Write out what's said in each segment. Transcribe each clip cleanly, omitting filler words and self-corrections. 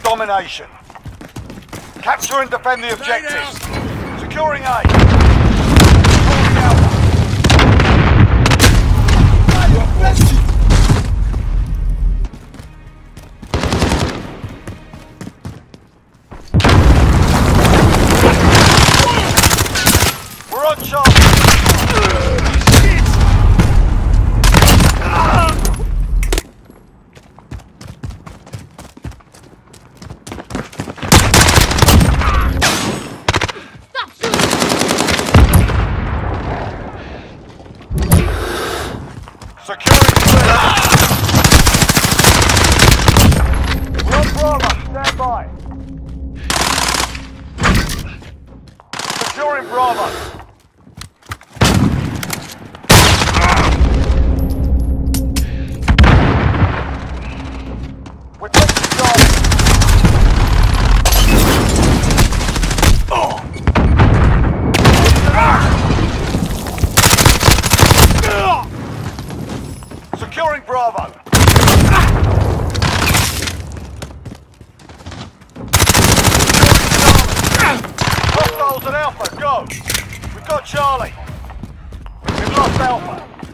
domination. Capture and defend the objectives. Securing A. We're on Charlie. Securing clear. We're on Bravo, stand by. Securing Bravo. We're taking Charlie. Securing Bravo. Hostiles at Alpha, go. We've got Charlie. We've lost Alpha.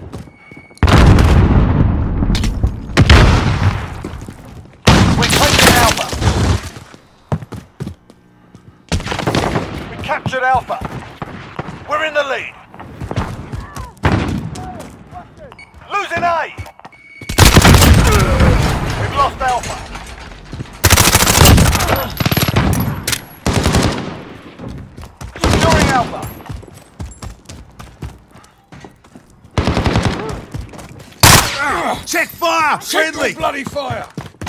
We're taking Alpha. We captured Alpha. We're in the lead. Losing A. We've lost Alpha. Securing Alpha. Check fire! Friendly! Check bloody fire!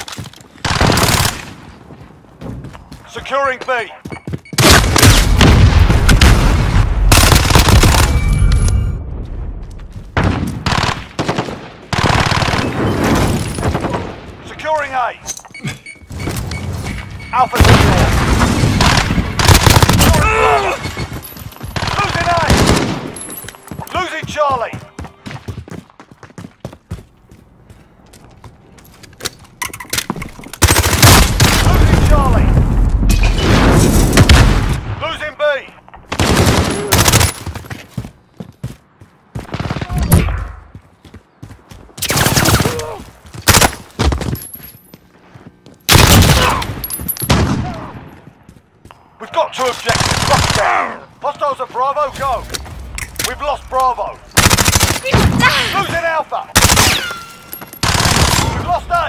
Securing B. Securing A. Alpha secure. Securing Bravo. Losing A. Losing Charlie. Losing Charlie. Losing B. We've got two objectives. Lock down. Hostiles at Bravo, go. We've lost Bravo. Losing Alpha. We've lost A.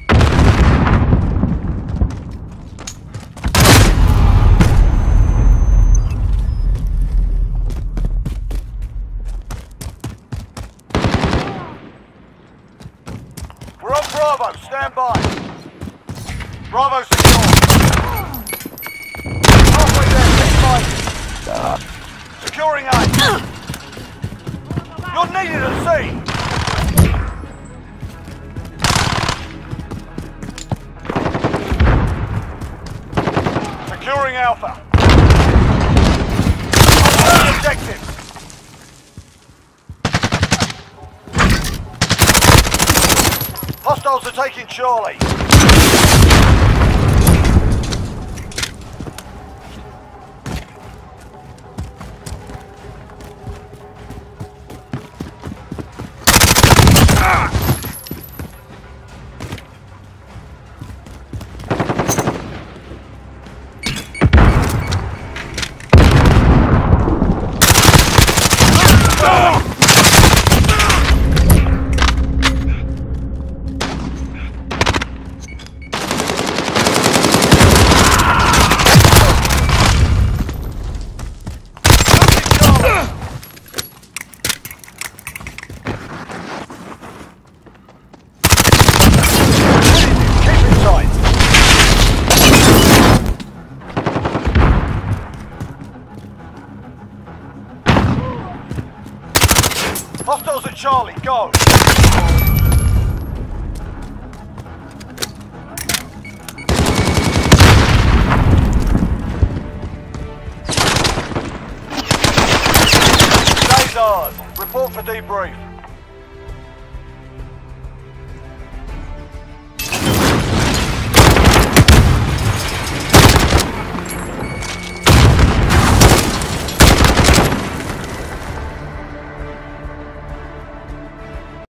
We're on Bravo, stand by. Bravo secure. Halfway there, keep fighting. Securing A. You're needed at sea. Securing Alpha. Objective. Hostiles are taking Charlie. Hostiles at Charlie, go! Days ours. Report for debrief.